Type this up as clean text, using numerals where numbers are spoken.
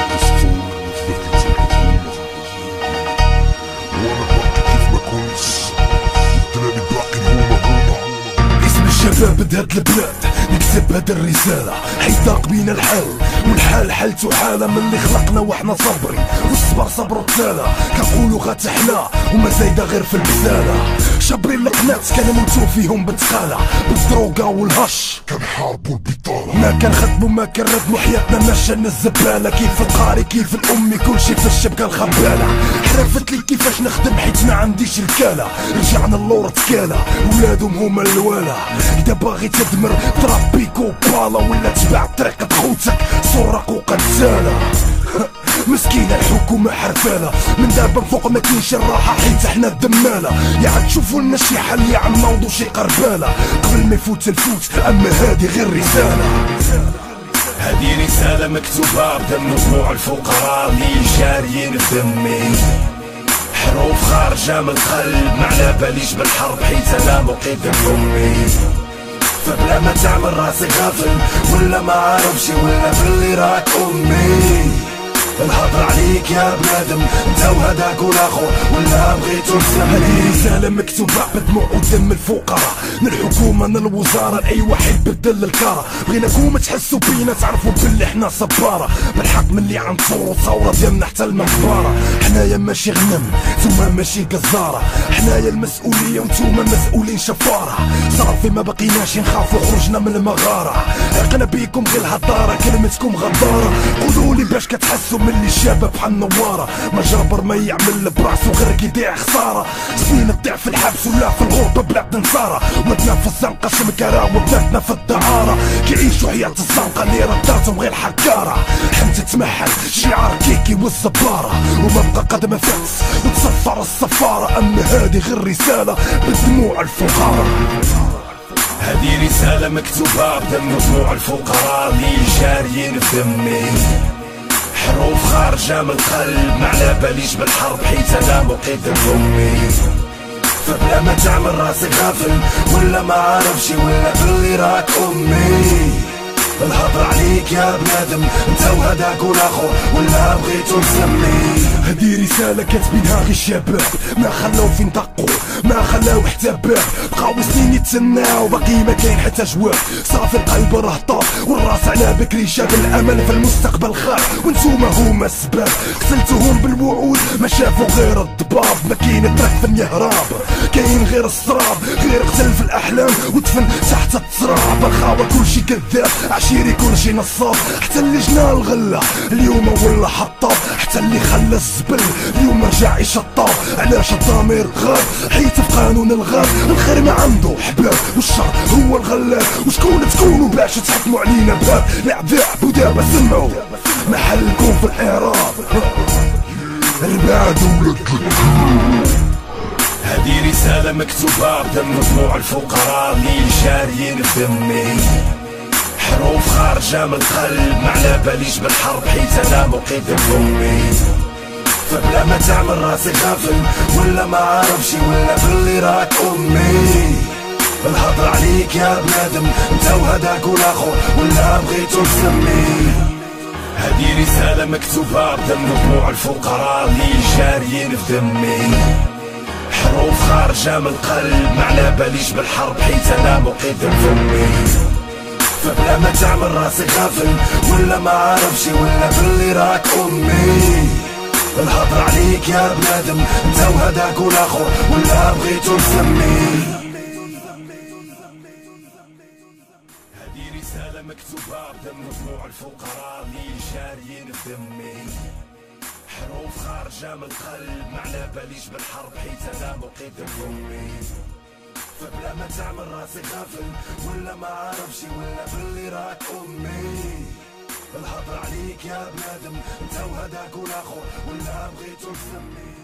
الشباب بهاد البلاد نكتب هاد الرسالة حيطاق بينا الحال والحال حالته حالة من اللي خلقنا وحنا صابرين والصبر صبر التالة كنقولو غتحنا وما زايدة غير في البسالة شابرين القنات كنموتو فيهم بالتقالة بالدروغا والهش كنحاربو البطالة ما كنخدمو ما كنردمو حياتنا ماشية الزبالة كيف القاري كيف الأمي كلشي في الشبكة الخبالة حرفت لي كيفاش نخدم حيت ما عنديش ركالة رجعنا اللور تكالة ولادهم هما الوالا إذا باغي تدمر تربيكو بالا ولا تبع طريقة خوتك سرق وقتالة مسكينة الحكومة حرفالة من دابا فوق ما كاينش الراحة حيت احنا الدمالة يا عاد شوفوا لنا شي حل يا عم نوضو شي قربالة قبل ما يفوت الفوت اما هادي غير رسالة هادي رسالة مكتوبة بدم دموع الفقراء اللي جاريين بدمي حروف خارجة من القلب ما على باليش بالحرب حيت انا مقيد بأمي فبلا ما تعمل راسك غافل ولا ما عارفشي ولا باللي راك امي الهضر عليك يا بنادم انت وهداك والاخو ولا بغيتو تسمي هذه رسالة مكتوبة بدموع ودم الفقراء من الحكومة من الوزارة لأي واحد بدل الكارة بغيناكم تحسوا بينا تعرفوا باللي حنا صبارة بالحق من اللي عنصورو ثورة ديالنا حتى المقبرة حنايا ماشي غنم نتوما ماشي قزارة حنايا المسؤولية ونتوما مسؤولين شفارة صافي ما بقيناش نخافو خرجنا من المغارة عقنا بيكم غير الهضارة كلمتكم غدارة قولولي باش كتحسوا اللي الشباب بحال النوارة ما جابر ما يعمل براسو غير كيديع خسارة سنين تضيع في الحبس ولا في الغربة بلاد نصارى ودنا في الزنقة شمكارة وبلادنا في الدعارة كيعيشوا حياة الزنقة اللي رداتهم غير حكارة حمت تمحل شعار كيكي والزبارة وما بقى قدم فاس وتصفر السفارة اما هادي غير رسالة بدموع الفقراء هادي رسالة مكتوبة بدم دموع الفقراء اللي جاريين في دمي حروف خارجة من القلب ما على باليش بالحرب حيت انا مقيد بأمي فبلا ما تعمل راسك غافل ولا ما عارفشي ولا باللي راك امي الهضر عليك يا بنادم انت وهداك والاخو ولا بغيتو تسمي هدي رسالة كاتبينها غي الشباب ما خلاو فين دقو ما خلاو حتى باب بقاو سنين يتسناو باقي ما كاين حتى جواب صافي القلب راه طاب والراس على بكري شاد الامل في المستقبل خاف وانتوما هما السباب قتلتوهم بالوعود ما شافوا غير الضباب ما كاين ترك في الهراب كاين غير السراب غير قتل في الاحلام ودفن تحت التراب الخاوة كلشي كذاب عشيري كلشي نصاب حتى اللي جنا الغلة اليوم ولا حطاب حتى اللي خلى الزبل اليوم رجع يشطاب علاش الضمير غاب حيت في قانون الغاب الخير ما عنده حباب والشر هو الغلاب وشكون تكونوا باش تحكموا علينا باب الاعداء ودابا سمعوا محلكم في الاعراب ربع دولة هذه رسالة مكتوبة بدم دموع الفقراء اللي جاريين في دمي حروف خارجة من القلب ما على باليش بالحرب حيت انا مقيد بأمي فبلا ما تعمل راسك غافل ولا ما عارفشي ولا باللي راك امي الهضر عليك يا بنادم انت وهداك والاخو ولا بغيتو تسمي هذه رسالة مكتوبة بدم دموع الفقراء اللي جاريين في دمي حروف خارجة من القلب ما على باليش بالحرب حيت انا مقيد بأمي فبلا ما تعمل راسك غافل ولا ما عارفشي ولا باللي راك امي الهضر عليك يا بنادم انت وهداك والاخو ولا بغيتو تسمي هذه رسالة مكتوبة بدم دموع الفقراء اللي جاريين في دمي حروف خارجة من القلب ما على باليش بالحرب حيت انا مقيد بأمي فبلا ما تعمل راسك غافل ولا ما عارفشي ولا باللي راك امي الهضر عليك يا بنادم انت وهداك والاخو ولا بغيتو تسمي